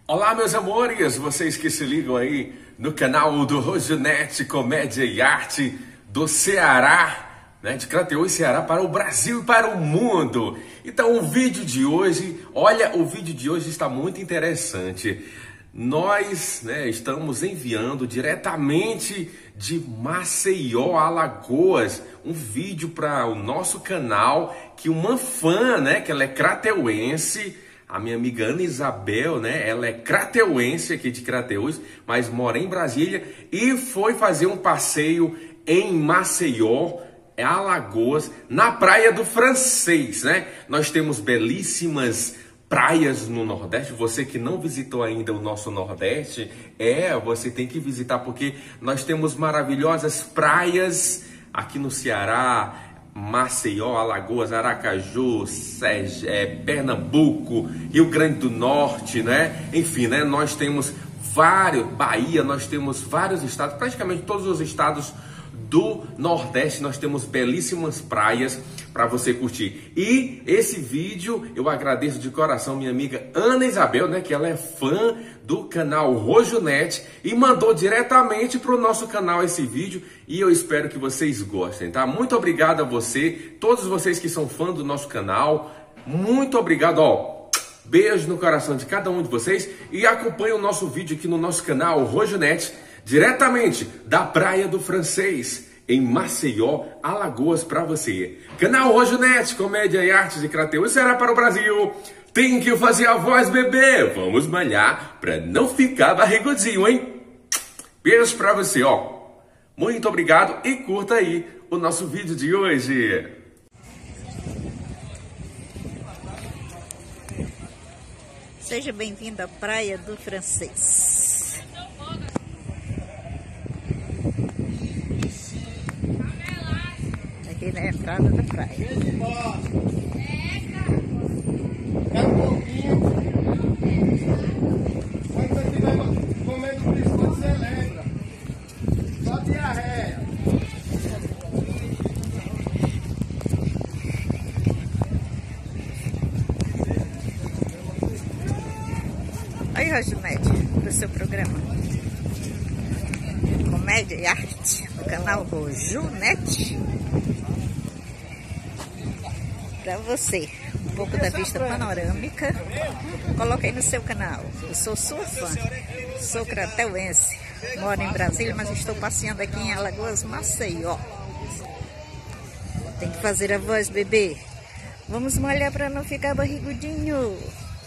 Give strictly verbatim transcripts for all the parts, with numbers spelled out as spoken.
Olá, meus amores, vocês que se ligam aí no canal do Rojonete Comédia e Arte do Ceará, né, de Crateús, Ceará, para o Brasil e para o mundo. Então, o vídeo de hoje, olha, o vídeo de hoje está muito interessante. Nós, né, estamos enviando diretamente de Maceió, Alagoas, um vídeo para o nosso canal que uma fã, né, que ela é crateuense, a minha amiga Ana Isabel, né? Ela é crateuense aqui de Crateús, mas mora em Brasília e foi fazer um passeio em Maceió, Alagoas, na Praia do Francês, né? Nós temos belíssimas praias no Nordeste. Você que não visitou ainda o nosso Nordeste, é, você tem que visitar porque nós temos maravilhosas praias aqui no Ceará, Maceió, Alagoas, Aracaju, Sege, é, Pernambuco, Rio Grande do Norte, né? Enfim, né? Nós temos vários, Bahia, nós temos vários estados, praticamente todos os estados do Nordeste, nós temos belíssimas praias para você curtir. E esse vídeo eu agradeço de coração minha amiga Ana Isabel, né, que ela é fã do canal Rojonete e mandou diretamente para o nosso canal esse vídeo e eu espero que vocês gostem, tá? Muito obrigado a você, todos vocês que são fã do nosso canal, muito obrigado, ó. Beijo no coração de cada um de vocês e acompanhe o nosso vídeo aqui no nosso canal Rojonete, diretamente da Praia do Francês, em Maceió, Alagoas, para você. Canal Rojonete, Comédia e Artes de Crateús, será para o Brasil. Tem que fazer a voz, bebê. Vamos malhar para não ficar barrigudinho, hein? Beijo para você, ó. Muito obrigado e curta aí o nosso vídeo de hoje. Seja bem-vindo à Praia do Francês. Aqui na entrada da praia. Quer um pouquinho? Quando você estiver comendo biscoito, você lembra. Só diarreia. Aí, Rojonete, para o seu programa Comédia e Arte, no canal Rojonete. Para você, um pouco da vista panorâmica, coloca aí no seu canal. Eu sou sua fã, sou crateuense, moro em Brasília, mas estou passeando aqui em Alagoas, Maceió. Tem que fazer a voz, bebê. Vamos molhar para não ficar barrigudinho.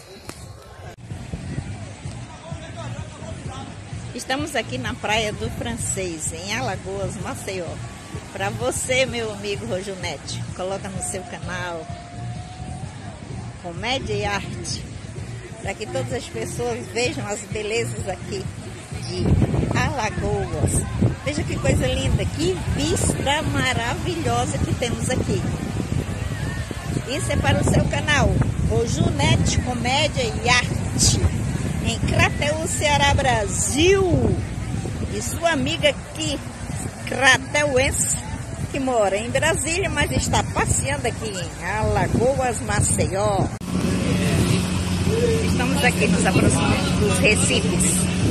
Estamos aqui na Praia do Francês, em Alagoas, Maceió. Para você, meu amigo Rojonete, coloca no seu canal Comédia e Arte, para que todas as pessoas vejam as belezas aqui de Alagoas. Veja que coisa linda, que vista maravilhosa que temos aqui. Isso é para o seu canal Rojonete Comédia e Arte, em Crateús, Ceará, Brasil. E sua amiga aqui, crateuense, que mora em Brasília, mas está passeando aqui em Alagoas, Maceió. Estamos aqui nos aproximando dos recifes.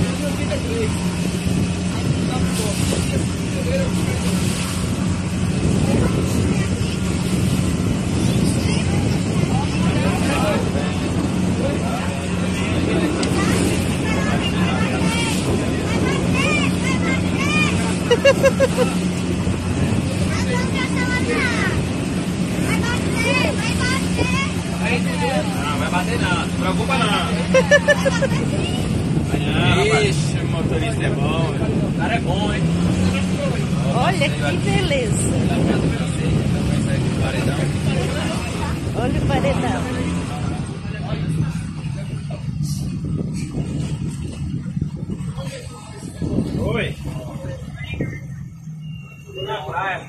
Não, vai bater não, não se preocupa não. Ixi, o motorista é bom, o cara é bom, hein? Olha que beleza. Olha o paredão. Oi. Tô na praia.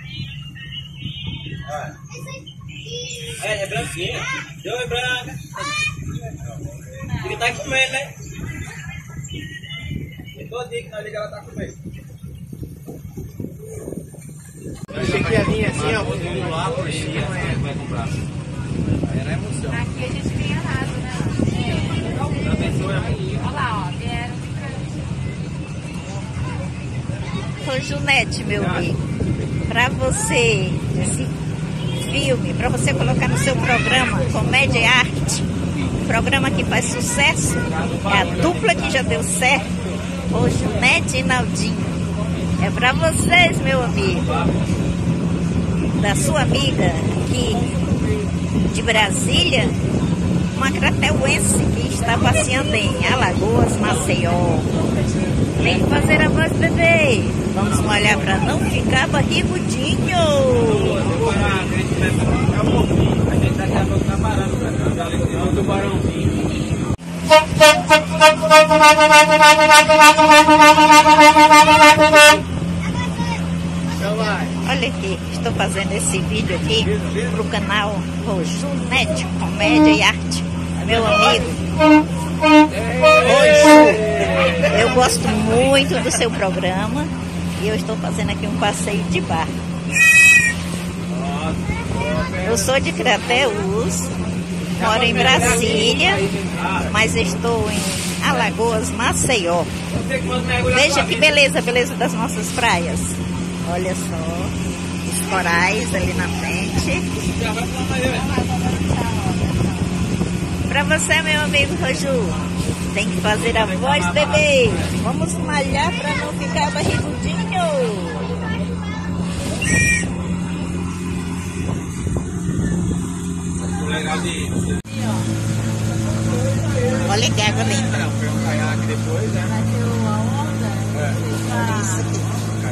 Olha. É, é branquinha. Deu é branca. Ele tá comendo, né? E todo dia que nós ligamos, ela tá comendo. Eu achei que ia vir assim, ó. Vamos lá, por cima, vai comprar. Aí era emoção. Aqui a gente vinha errado, né? É. Já pensou, é? Rojunete, meu amigo. Para você, esse filme, para você colocar no seu programa Comédia e Arte, programa que faz sucesso, é a dupla que já deu certo, Rojunete e Naldinho. É para vocês, meu amigo. Da sua amiga aqui de Brasília, uma crateuense que está passeando em Alagoas, Maceió. Tem que fazer a voz, bebê. Vamos molhar para não ficar barrigudinho. A gente daqui a pouco tá parando pra cá, o tubarãozinho. Olha aqui, estou fazendo esse vídeo aqui pro canal Rojunete Comédia e Arte. Meu amigo Roju, eu gosto muito do seu programa e eu estou fazendo aqui um passeio de barco. Eu sou de Crateús, moro em Brasília, mas estou em Alagoas, Maceió. Veja que beleza, beleza das nossas praias. Olha só, os corais ali na frente. Pra você, meu amigo Roju, tem que fazer a voz, bebê. Vamos malhar pra não ficar barrigudinho. Olha que água linda. Depois, né? Isso aqui.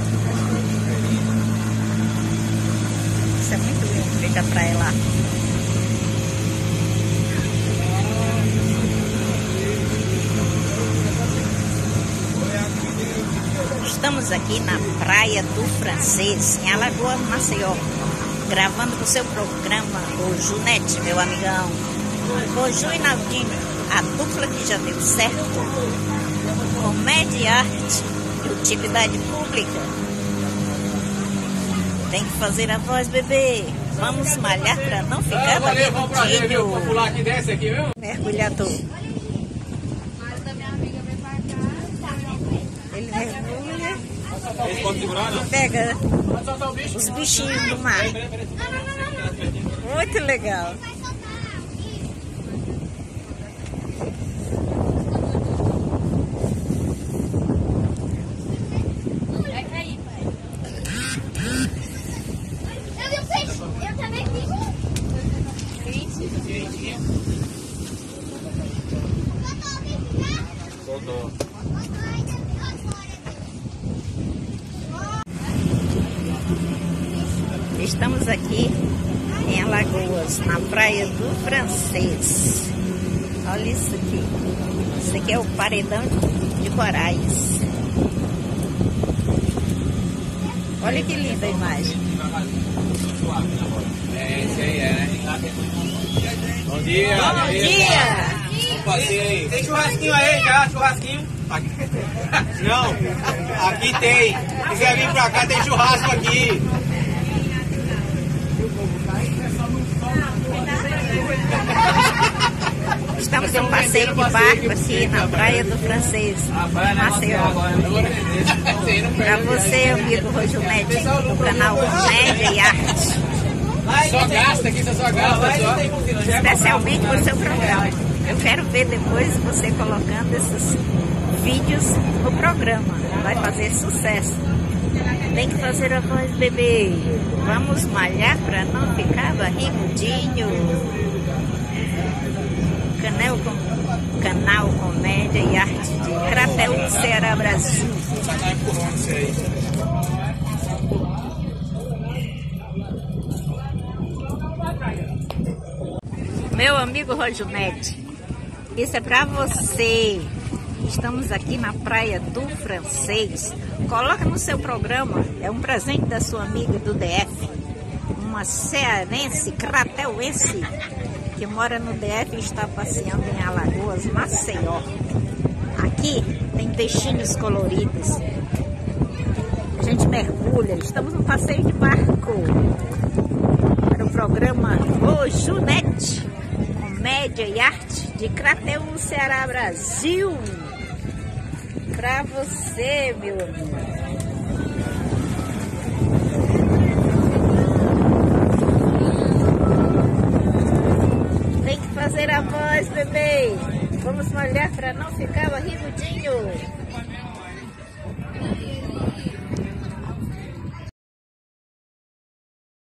Isso é muito lindo, fica a praia lá. Estamos aqui na Praia do Francês, em Alagoas, Maceió, gravando o seu programa Rojunete, meu amigão. Roju e Naldinho, a dupla que já deu certo. Comédia e arte e utilidade pública. Tem que fazer a voz, bebê. Vamos malhar para não ficar barrigudinho. Mergulhador. Ele mergulha e pega os bichinhos do mar. Muito legal. Estamos aqui em Alagoas, na Praia do Francês. Olha isso aqui. Isso aqui é o paredão de corais. Olha que linda a imagem. É, isso aí, é. Bom dia. Bom dia. Vamos fazer aí. Tem churrasquinho aí já, churrasquinho? Aqui. Não, aqui tem. Se quiser vir pra cá, tem churrasco aqui. Estamos em um passeio de barco aqui na Praia do Francês, Maceió. Para você, amigo Rojunete, do canal Comédia e Arte. Só gasta aqui, você só gasta. Só. Especialmente para o seu programa. Eu quero ver depois você colocando esses vídeos no programa. Vai fazer sucesso. Tem que fazer a voz, bebê. Vamos malhar para não ficar barrigudinho. Canal, canal Comédia e Arte de Crateús, Ceará, Brasil. Meu amigo Rojunete, isso é para você. Estamos aqui na Praia do Francês. Coloca no seu programa, é um presente da sua amiga do D F, uma cearense, crateuense, que mora no D F e está passeando em Alagoas, Maceió. Aqui tem peixinhos coloridos. A gente mergulha, estamos num passeio de barco para o programa Rojunete, Comédia e Arte de Crateús, Ceará, Brasil. Para você, meu amigo. bebê. Vamos molhar para não ficar barrigudinho.